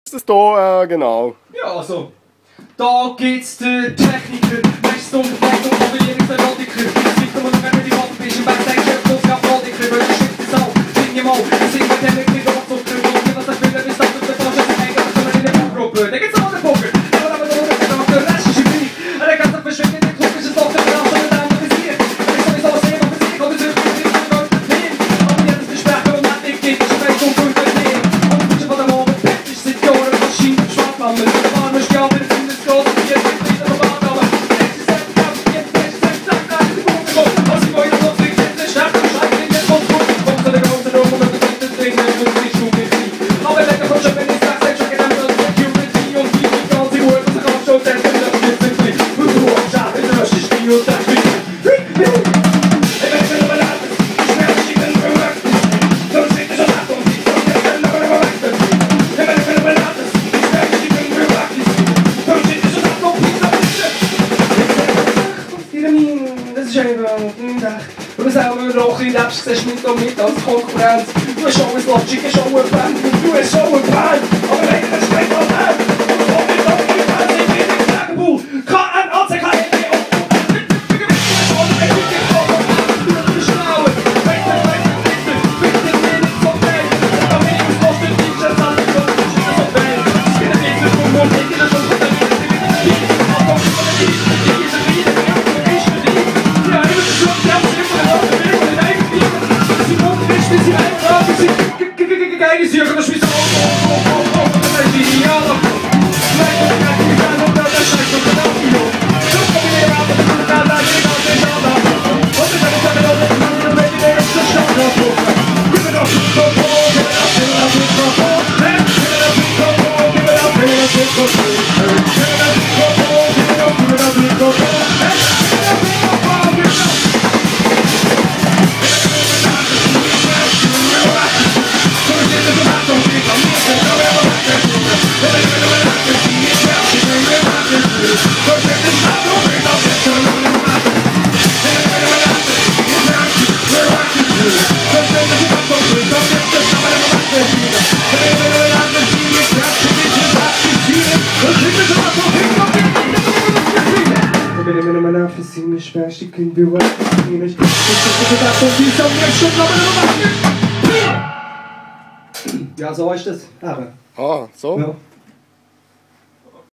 das hier, genau. Ja, also. Da gibt's den Techniker, Meister und Modellierungsmelodiker. Es gibt immer noch, wenn du die Worte bist, im Backstage, bloß gar Melodiker. Weil du schreibst es auch, sing ich mal. Ich sing mit dem mit Rotzucker. Und die, was ich will, bis dann auf der Tasche sind, eigentlich kommen in der Gruppe. Da gibt's auch den Poker. Aber der Rest ist im Krieg. Der ganze verschwindende Club ist es doch der Platz, und der andere visiert. Ich sowieso was sehen, was ich komme zu finden, aber jetzt besprechen und nicht geht. Ich weiß, um 5 Uhr sehen. Und du bist von der Morgen, ich sitze hier und Maschinen im Schwarzwammen. Der Mann ist ja wieder in das Groß. Siehst du nicht mit als Konkurrenz. Du hast auch ein Logic, hast auch eine Band, du hast auch eine Band. Aber wenn du das schmeckt auch nicht, und komm mit auf die Band, ich bin im Tagebuch. KNACKND und du gewinnst du es ohne wenn du dir kommst. Du bist schlauer, bitte nicht so viel. Aber wenn ich es kostet, die Chance an, ich koste nicht so viel. Ich bin ein Gegner von Mund, ich bin ein Schuss, und dann bin ich wieder Spiel. Aber komm, ich bin ein Lied, ich bin ein Lied, ich bin ein Lied. Ja, ich bin ein Schluck, ich hab's immer noch, ich bin ein Lied. Bis sie einfach bis sie geil ist, hier kann das Schweizer Ja, so ist das. Ah, so? Ja.